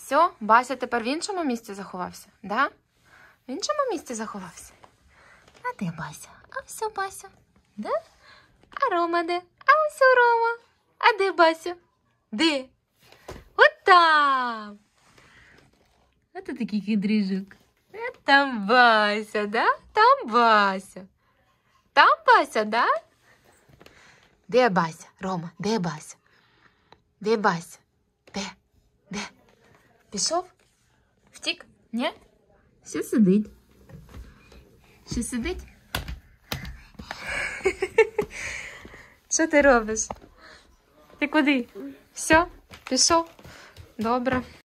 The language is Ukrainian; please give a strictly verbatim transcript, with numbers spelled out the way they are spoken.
Все, Бася тепер в іншому місці заховався, да? В іншому місці заховався. А де Бася? А все Бася, да? А Рома де? А ось Рома. А де Бася? Де? От там. А ти такий хитрижок. А там Бася, да? Там Бася. Там Бася, да? Де Бася? Рома, де Бася? Де Бася? Де? Де? Пішов? Втік? Ні? Ще сидить. Ще сидить? Що ти робиш? Ти куди? Все? Пішов? Добре.